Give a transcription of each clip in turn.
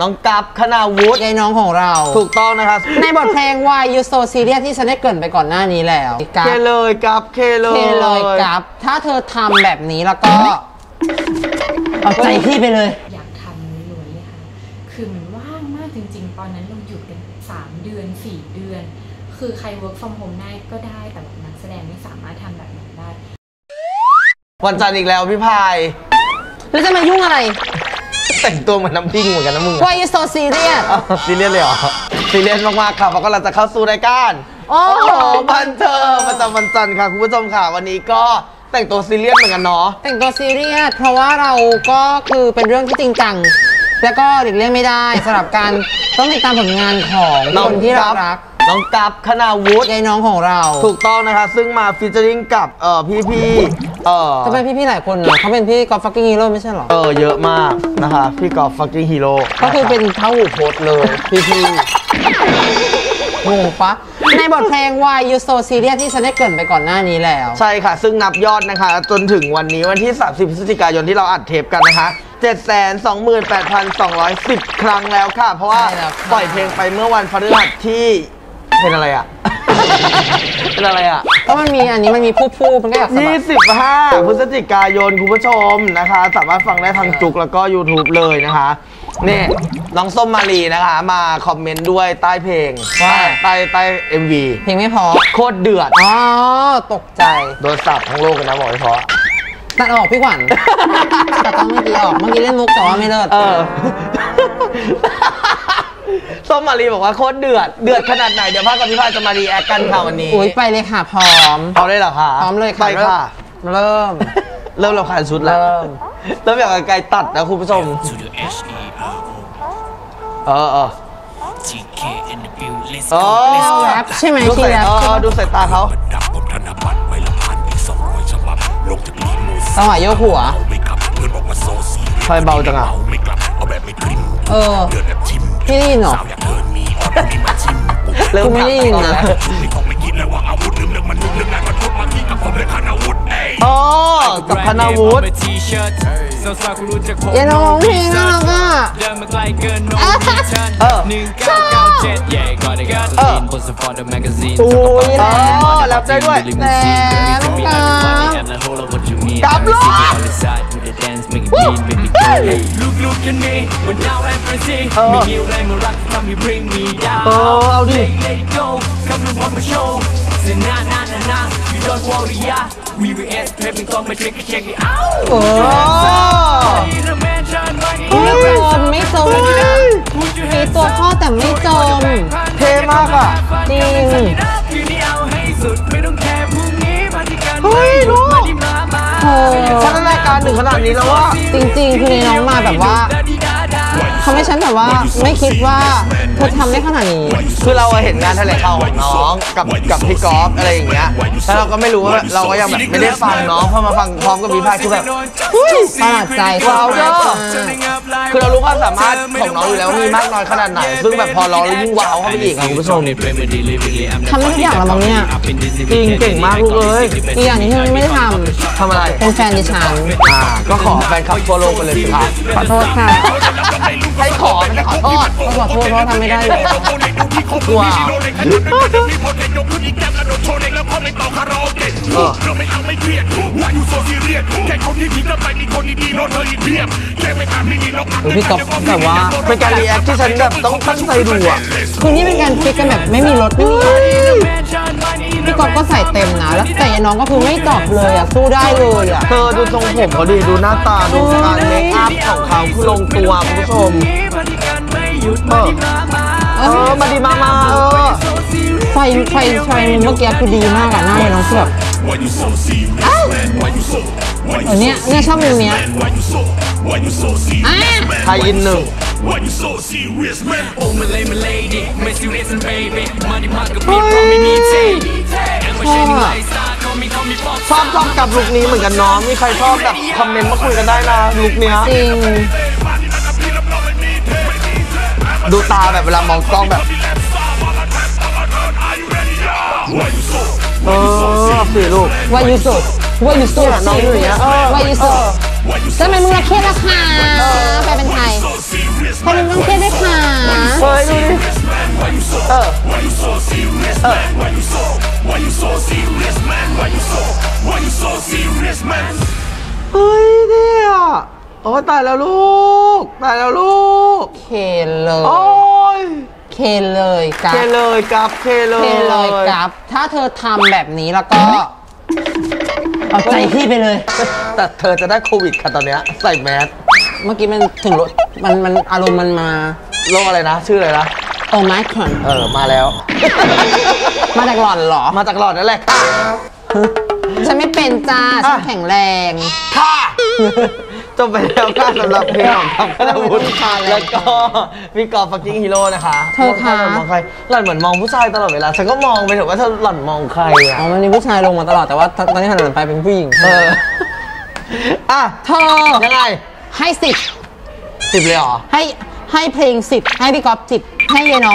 น้องกัปคณาวุฒิยายน้องของเราถูกต้องนะครับในบทเพลง Why You So Serious ที่ฉันได้เกริ่นไปก่อนหน้านี้แล้วเคเลยกัปเคเลยกัปถ้าเธอทำแบบนี้แล้วก็เอาใจพี่ไปเลยอยากทำล้วนเลยค่ะคือมันว่างมากจริงๆตอนนั้นเราหยุดกัน3 เดือน 4 เดือนคือใคร work from home ได้ก็ได้แต่แบบนักแสดงไม่สามารถทำแบบนั้นได้วันจันทร์อีกแล้วพี่พายแล้วจะมายุ่งอะไรแต่งตัวเหมือนน้ำพิ้งเหมือนกันนะมึง Why you so serious ซีเรียสเลยเหรอซีเรียสมากๆค่ะเพราะกำลังจะเข้าสู่รายการโอ้โหบันเทิงประจำวันจันทร์ค่ะคุณผู้ชมค่ะวันนี้ก็แต่งตัวซีเรียสเหมือนกันเนาะแต่งตัวซีเรียสเพราะว่าเราก็คือเป็นเรื่องที่จริงจังแล้วก็หลีกเลี่ยงไม่ได้สำหรับการต้องติดตามผลงานของคนที่เรารักน้องกัปคณาวุฒิยายน้องของเราถูกต้องนะคะซึ่งมาฟีเจอริ่งกับพี่จะเป็นพี่หลายคนเนาะเขาเป็นพี่กอล์ฟฟักกิ้งฮีโร่ไม่ใช่หรอเยอะมากนะคะพี่กอล์ฟฟักกิ้งฮีโร่ก็คือเป็นเท้าหูโพสเลยพี่งงปะในบทเพลง Why You So Serious ที่ฉันได้เกริ่นไปก่อนหน้านี้แล้วใช่ค่ะซึ่งนับยอดนะคะจนถึงวันนี้วันที่30 พฤศจิกายนที่เราอัดเทปกันนะคะ728,210 ครั้งแล้วค่ะเพราะว่าปล่อยเพลงไปเมื่อวันพฤหัสที่เป็นอะไรอ่ะเป็นอะไรอ่ะก็มันมีอันนี้มันมีผู้มันก็อยาก 25 พฤศจิกายนคุณผู้ชมนะคะสามารถฟังได้ทางจุกแล้วก็ YouTube เลยนะคะนี่น้องส้มมาลีนะคะมาคอมเมนต์ด้วยใต้เพลงว่าใต้ MV เพลงไม่พอโคตรเดือดตกใจโดนสับทั้งโลกเลยนะบอกไม่พอตัดออกพี่ขวัญแต่ต้องเมื่อกี้ออกเมื่อกี้เล่นมุกแต่ว่าไม่เลิศส้มมารีบอกว่าโคตรเดือดขนาดไหนเดี๋ยวพ่อกับพี่พายจะมารีแอคกันค่ะวันนี้อุ้ยไปเลยค่ะพร้อมเอาได้เหรอคะพร้อมเลยค่ะไปค่ะเริ่มเราขายชุดแล้วเริ่มอย่างไกลตัดนะคุณผู้ชมแรปใช่ไหมที่แรปดูสายตาเขาต้องหายโยกหัวไฟเบาจังอ่ะพี่ได้ยินเหรอเริ่มไม่ได้ยินนะกับคณาวุฒิอย่าร้องเพลงน่ารักอ่ะรับได้ด้วยกับลูกเอาดิไม่จมมีตัวพ่อแต่ไม่จมเท่มากอ่ะจริงเฮ้ยลูกพัฒนาการถึงขนาดนี้แล้วว่าจริงๆคือในน้องมาแบบว่าทำให้ฉันแบบว่าไม่คิดว่าเธอทำได้ขนาดนี้คือเราเห็นงานแถลงข่าวของน้องกับพี่กอล์ฟอะไรอย่างเงี้ยแล้วเราก็ไม่รู้ว่าเราก็ยังแบบไม่ได้ฟังน้องพอมาฟังพร้อมกับพี่พายคือแบบประหลาดใจว้าวเด้อคือเรารู้ความสามารถของน้องอยู่แล้วมีมากน้อยขนาดไหนซึ่งแบบพอร้องแล้วยิ่งว้าวเข้าไปอีกคุณผู้ชมทำได้ทุกอย่างแล้วมั้งเนี่ยจริงเก่งมากลูกเอ้ยอีกอย่างนี้ที่ไม่ได้ทำอะไรเป็นแฟนดิฉันก็ขอแฟนคลับทั่วโลกไปเลยสิครับขอโทษค่ะให้ขอไม่ได้ขอโทษก็ขอโทษเพราะทำไม่ได้เลยว้าวพี่ก๊อฟแบบว่าเป็นการรีแอคที่ฉันแบบต้องตั้งใจดูอ่ะคือนี่เป็นการฟิกกันแบบไม่มีรถไม่มีพี่ก๊อฟก็ใส่เต็มนะแล้วแต่น้องก็คือไม่ตอบเลยอ่ะสู้ได้เลยอ่ะเธอดูทรงผมเขาดีดูหน้าตาดูการเมคอัพของเขาคือลงตัวคุณผู้ชมมาดีมาไฟเมื่อกี้คือดีมากอะหน้าน้องคือแบบเนี่ยชอบมุมเนี้ยไทยอินหนึ่งชอบกับลุคนี้เหมือนกันน้องมีใครชอบแบบคอมเมนต์มาคุยกันได้นะลุคเนี้ยจริงดูตาแบบเวลามองกล้องแบบสิลูกว่ายูสุน้องอยู่อย่างเงี้ยว่ายูสุทำไมมึงละเครียดราคาไปเป็นไทยทำไมมึงต้องเครียดด้วยคเฮ้ยดูดิเฮ้ยเนี่ยโอ้ตายแล้วลูกตายแล้วลูกเคเลยโอ้ยเคเลยกับเคเลยกับเคเลเคเลยยกับถ้าเธอทำแบบนี้แล้วก็เอาใจพี่ไปเลยแต่เธอจะได้โควิดค่ะตอนเนี้ยใส่แมสเมื่อกี้มันถึงรถมันอารมณ์มันมาโรคอะไรนะ ชื่ออะไรนะโอไมครอนมาแล้วมาจากหล่อนเหรอมาจากหลอดนั่นแหละค่ะฉันไม่เป็นจ้าฉันแข็งแรงค่ะจบไปแล้วค่ะสำหรับเพลงของคำกระวุฒิแล้วก็พี่กอล์ฟฟักกิ้งฮีโร่นะคะเธอคะมองใครหล่อนเหมือนมองผู้ชายตลอดเวลาฉันก็มองไปเถอะว่าเธอหล่อนมองใครอ่ะอ๋อมันมีผู้ชายลงมาตลอดแต่ว่าตอนนี้หันไปเป็นผู้หญิงอ่ะเธอยังไงให้ 10เลยเหรอให้เพลง10ให้พี่ก๊อฟ10ให้ยายน้อง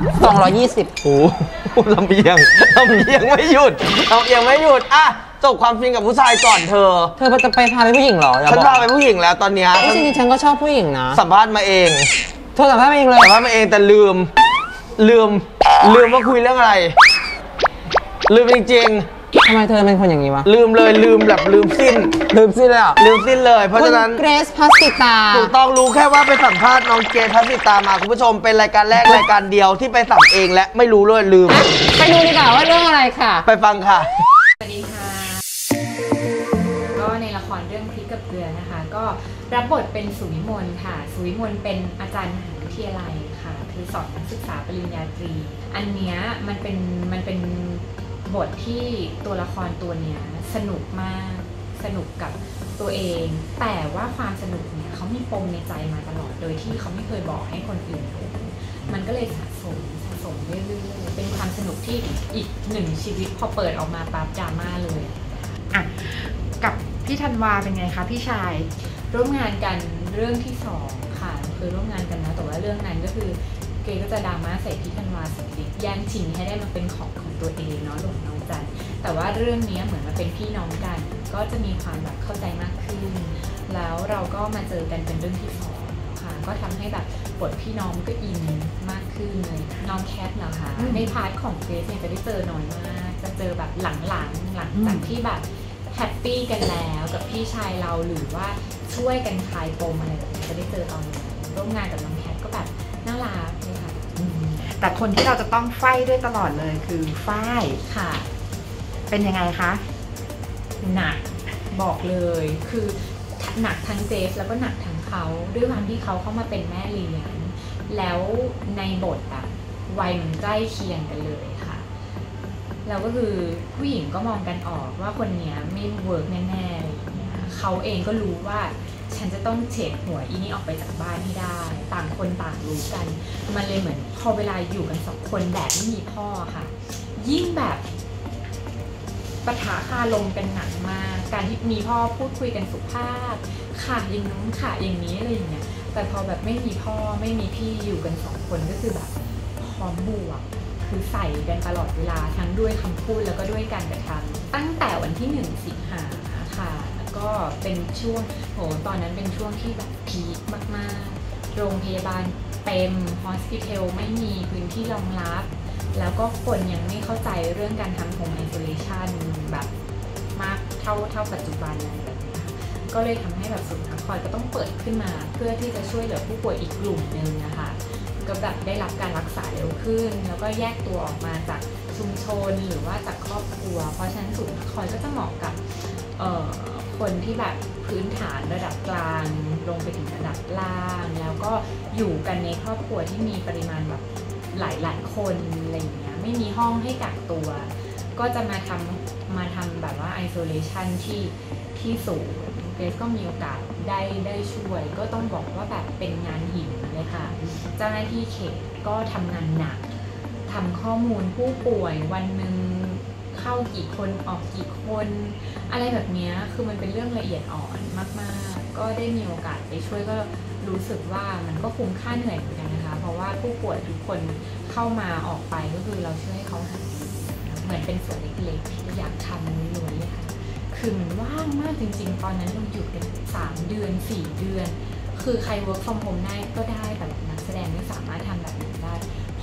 220 โอ้โหลำเอียงไม่หยุดอ่ะจบความฟินกับผู้ชายก่อนเธอจะไปพาไปผู้หญิงเหรออย่ฉันบอกพาไปผู้หญิงแล้วตอนเนี้ยจริงๆฉันก็ชอบผู้หญิงนะสัมภาษณ์มาเองเธอสัมภาษณ์เองเลยสัมภาษณ์มาเองแต่ลืมว่าคุยเรื่องอะไร ลืมจริงทำไมเธอเป็นคนอย่างนี้วะๆลืมเลยลืมแบบลืมสิ้นเลยอ่ะลืมสิ้นเลย เพราะฉะนั้นเกรซพัสติตาถูกต้องรู้แค่ว่าไปสัมภาษณ์น้องเกณฑ์ทัศสิตามาคุณผู้ชมเป็นรายการแรกรายการเดียวที่ไปสัมเองและไม่รู้เลยลืมไปดูดีกว่าว่าเรื่องอะไรค่ะไปฟังค่ะสวัสดีค่ะก็ในละครเรื่องพริกกับเกลือนะคะ ก็รับบทเป็นสุวิมลค่ะ สุวิมลเป็นอาจารย์มหาวิทยาลัยค่ะคือสอนนักศึกษาปริญญาตรี อันเนี้ยมันเป็นบทที่ตัวละครตัวเนี้ยสนุกมากสนุกกับตัวเอง แต่ว่าความสนุกเนี่ยเขามีปมในใจมาตลอดโดยที่เขาไม่เคยบอกให้คนอื่นรู้มันก็เลยสะสมเรื่อยๆเป็นความสนุกที่อีกหนึ่งชีวิตพอเปิดออกมาปั๊บดราม่าเลยอ่ะกับพี่ธันวาเป็นไงคะพี่ชายร่วมงานกันเรื่องที่2ค่ะเคยร่วมงานกันนะแต่ว่าเรื่องนั้นก็คือเกย์ก็จะดราม่าใส่พี่ธันวาสุดฤทธิ์แย่งชิงให้ได้มาเป็นของตัวเองเนาะหลงน้องจันแต่ว่าเรื่องนี้เหมือนมาเป็นพี่น้องกันก็จะมีความแบบเข้าใจมากขึ้นแล้วเราก็มาเจอกันเป็นเรื่องที่2ค่ะก็ทำให้แบบบทพี่น้องก็อินมากขึ้นเลยน้องแคทเหรอคะในพาร์ทของเกรซเนี่ยจะได้เจอน้อยมากจะเจอแบบหลังจากที่แบบแฮปปี้กันแล้วกับพี่ชายเราหรือว่าช่วยกันคลายปมอะไรแบบนี้จะได้เจอตอนนี้ร่วมงานกับน้องแคทก็แบบน่ารักเลยค่ะแต่คนที่เราจะต้องไฟด้วยตลอดเลยคือฝ้ายค่ะเป็นยังไงคะหนักบอกเลยคือหนักทั้งเจฟแล้วก็หนักทั้งเขาด้วยความที่เขาเข้ามาเป็นแม่เลี้ยงแล้วในบทอะวัยมันใกล้เคียงกันเลยค่ะแล้วก็คือผู้หญิงก็มองกันออกว่าคนเนี้ยไม่เวิร์กแน่ๆอะไรอย่างเงี้ยเขาเองก็รู้ว่าฉันจะต้องเฉดหัวอีนี่ออกไปจากบ้านให้ได้ต่างคนต่างรู้กันมันเลยเหมือนพอเวลาอยู่กัน2คนแบบไม่มีพ่อค่ะยิ่งแบบปะทะคาลมกันหนักมากการที่มีพ่อพูดคุยกันสุภาพค่ะอย่างนู้นค่ะอย่างนี้อะไรอย่างเงี้ยแต่พอแบบไม่มีพ่อไม่มีพี่อยู่กัน2คนก็คือแบบพร้อมบวกคือใส่กันตลอดเวลาทั้งด้วยคำพูดแล้วก็ด้วยการกระทำตั้งแต่วันที่1 สิงหาค่ะก็เป็นช่วงตอนนั้นเป็นช่วงที่แบบพีคมากๆโรงพยาบาลเต็มฮอสพิทอลไม่มีพื้นที่รองรับแล้วก็คนยังไม่เข้าใจเรื่องการทำโฮมไอโซเลชันแบบมากเท่าปัจจุบันอะไรแบบนี้ก็เลยทำให้แบบศูนย์พักคอยก็ต้องเปิดขึ้นมาเพื่อที่จะช่วยเหลือผู้ป่วยอีกกลุ่มนึงนะคะก็แบบได้รับการรักษาเร็วขึ้นแล้วก็แยกตัวออกมาจากชุมชนหรือว่าจากครอบครัวเพราะฉะนั้นศูนย์พักคอยก็จะเหมาะกับคนที่แบบพื้นฐานระดับกลางลงไปถึงระดับล่างแล้วก็อยู่กันในครอบครัวที่มีปริมาณแบบหลายคนอะไรอย่างเงี้ยไม่มีห้องให้กักตัวก็จะมาทำแบบว่า isolation ที่สูงเกรซก็มีโอกาสได้ช่วยก็ต้องบอกว่าแบบเป็นงานหินเลยค่ะเจ้าหน้าที่เขตก็ทำงานหนักทำข้อมูลผู้ป่วยวันหนึ่งเข้ากี่คนออกกี่คนอะไรแบบนี้คือมันเป็นเรื่องละเอียดอ่อนมากๆก็ได้มีโอกาสไปช่วยก็รู้สึกว่ามันก็คุ้มค่าเหนื่อยเหมือนกันนะคะเพราะว่าผู้ป่วยทุกคนเข้ามาออกไปก็คือเราช่วยให้เขาหายดีเหมือนเป็นส่วนเล็กๆที่อยากทำล้วนๆเลยค่ะคือมันว่างมากจริงๆตอนนั้นเราหยุดกัน3 เดือน 4 เดือนคือใคร work from home ได้ก็ได้แต่นักแสดงไม่สามารถทำแบบนั้น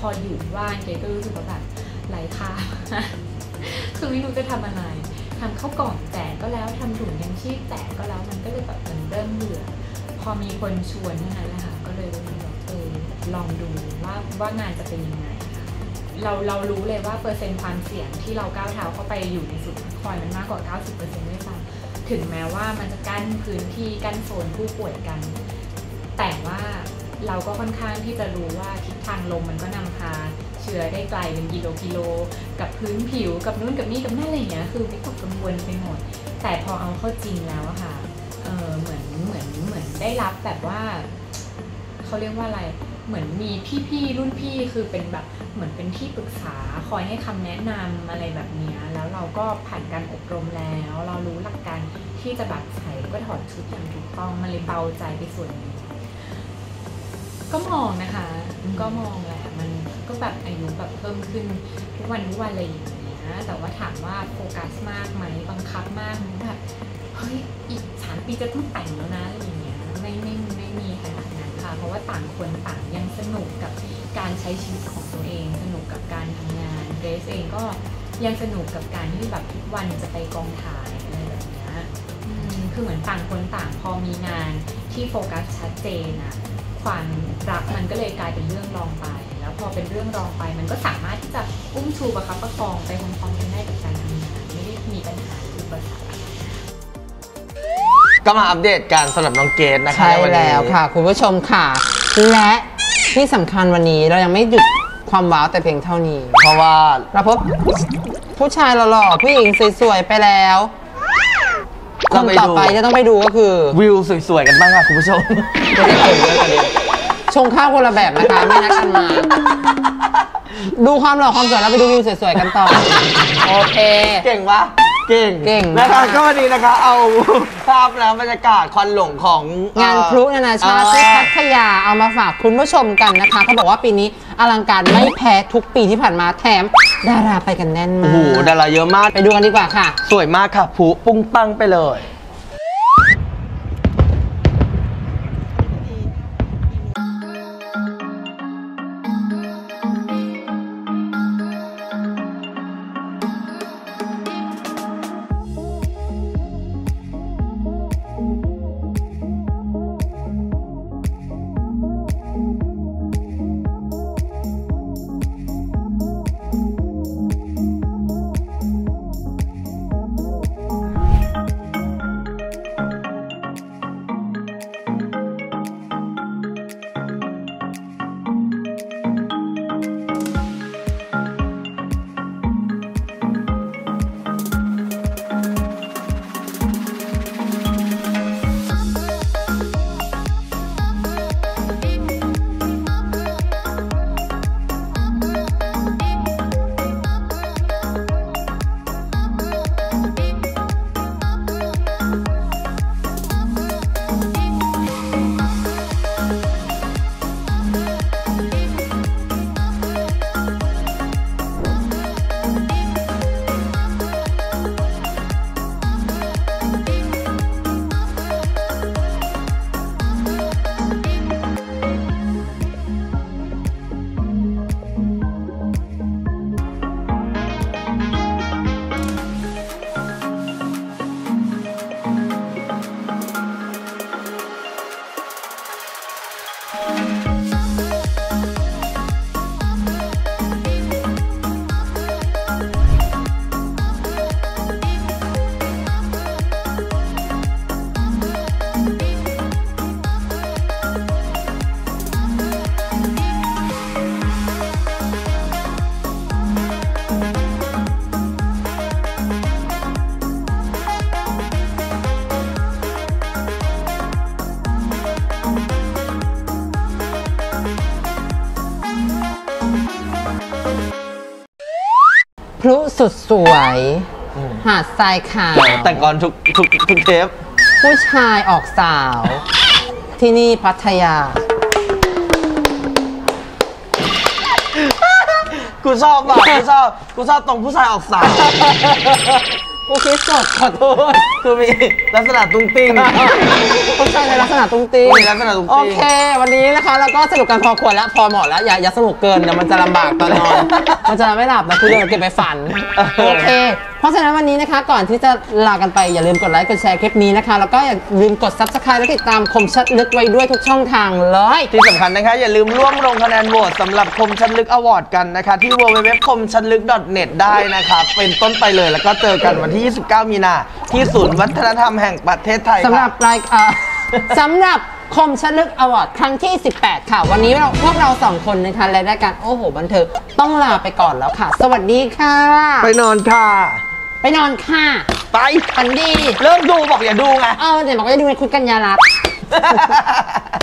ออยู่บ้านเกก็รู้สึกว่าแบบไร้ค่า คือไม่รู้จะทำอะไรทำข้าวกล่องแจกก็แล้วทำถุงยังชีพแจกก็แล้วมันก็เลยแบบมันเริ่มเบื่อพอมีคนชวนเท่านั้นแหละค่ะก็เลยแบบลองดูว่างานจะเป็นยังไงค่ะเรารู้เลยว่าเปอร์เซ็นต์ความเสี่ยงที่เราก้าวเท้าเข้าไปอยู่ในสุดคอยมันมากกว่า 90% ด้วยซ้ำถึงแม้ว่ามันจะกั้นพื้นที่กั้นโซนผู้ป่วยกันแต่ว่าเราก็ค่อนข้างที่จะรู้ว่าทิศทางลมมันก็นำพาเชื้อได้ไกลเป็นกิโลกับพื้นผิวกับนู่นกับนี่กับนั่นอะไรอย่างเงี้ยคือวิตกกังวลไปหมดแต่พอเอาเข้าจริงแล้วอะค่ะเหมือนได้รับแบบว่าเขาเรียกว่าอะไรเหมือนมีพี่รุ่นพี่คือเป็นแบบเหมือนเป็นที่ปรึกษาคอยให้คำแนะนำอะไรแบบนี้แล้วเราก็ผ่านการอบรมแล้วเรารู้หลักการที่จะแบบใส่แล้วก็ถอดชุดอย่างถูกต้องมันเลยเบาใจไปส่วนนึงก็มองนะคะก็มองแหละมันก็แบบอายุแบบเพิ่มขึ้นทุกวันอะไรอย่างเงี้ยแต่ว่าถามว่าโฟกัสมากไหมบังคับมากไหมแบบเฮ้ยอีก3 ปีจะต้องแต่งแล้วนะอะไรอย่างเงี้ยไม่มีขนาดนั้นค่ะเพราะว่าต่างคนต่างยังสนุกกับการใช้ชีวิตของตัวเองสนุกกับการทำงานเกรซเองก็ยังสนุกกับการที่แบบทุกวันจะไปกองถ่ายอะไรแบบเนี้ยคือเหมือนต่างคนต่างพอมีงานที่โฟกัสชัดเจนอะความรักมันก็เลยกลายเป็นเรื่องรองไปแล้วพอเป็นเรื่องรองไปมันก็สามารถที่จะอุ้มชูประคับประคองไปพร้อมๆกันได้กับการทำงานไม่ได้มีปัญหาอุปสรรคอะไรก็มาอัปเดตการสำหรับน้องเกดนะคะใช่แล้วค่ะคุณผู้ชมค่ะและที่สำคัญวันนี้เรายังไม่หยุดความว้าวแต่เพียงเท่านี้เพราะว่าเราพบผู้ชายหล่อๆผู้หญิงสวยๆไปแล้วคนต่อไปจะต้องไปดูก็คือวิวสวยๆกันบ้างค่ะคุณผู้ชมชงข้าวคนละแบบนะคะไม่นัดกันมาดูความหล่อความสวยแล้วไปดูวิวสวยๆกันต่อโอเคเก่งวะเก่งนะคะก็วันนี้นะคะเอาภาพแล้วบรรยากาศควันหลงของงานพลุนานาชาติที่พัทยาเอามาฝากคุณผู้ชมกันนะคะเขาบอกว่าปีนี้อลังการไม่แพ้ทุกปีที่ผ่านมาแถมดาราไปกันแน่นมากโอ้โหดาราเยอะมากไปดูกันดีกว่าค่ะสวยมากค่ะพลุปุ้งปังไปเลยพลุสุดสวยหาดทรายขาวแต่ก่อนทุกเทปผู้ชายออกสาวที่นี่พัทยากูชอบอ่ะกูชอบตรงผู้ชายออกสาวกูคิดสดขอโทษคือมีลักษณะตุ้งติ้งผู้ชายในลักษณะตุ้งติ้งมีลักษณะตุ้งติ้งโอเค วันนี้นะคะเราก็สรุปกันพอควรแล้วพอเหมาะแล้วอย่าสนุกเกินเดี๋ยวมันจะลำบากตอนนอน มันจะไม่หลับนะคุณเดี๋ยวเก็บไปฝันโอเค เพราะฉะนั้นวันนี้นะคะก่อนที่จะลากันไปอย่าลืมกดไลค์กดแชร์คลิปนี้นะคะแล้วก็อย่าลืมกด Subscribe และติดตามคมชัดลึกไว้ด้วยทุกช่องทางเลยที่สำคัญนะคะอย่าลืมร่วมลงคะแนนโหวตสำหรับคมชัดลึกอวอร์ดกันนะคะที่ www.komchatlyk.net ได้นะครับเป็นต้นไปเลยแล้วก็เจอกันวันที่ 29 มีนาที่ศูนย์วัฒนธรรมแห่งประเทศไทยสำหรับค่ะรายสำหรับคมชัดลึกอวอร์ดครั้งที่ 18 ค่ะ วันนี้พวกเราสองคนนะคะและรายการโอ้โหบันเทิงต้องลาไปก่อนแล้วค่ะ สวัสดีค่ะไปนอนค่ะไปนอนค่ะไปฝันดีเริ่มดูบอกอย่าดูไงเดี๋ยวบอกว่าจะดูในคุณกัญญารัตน์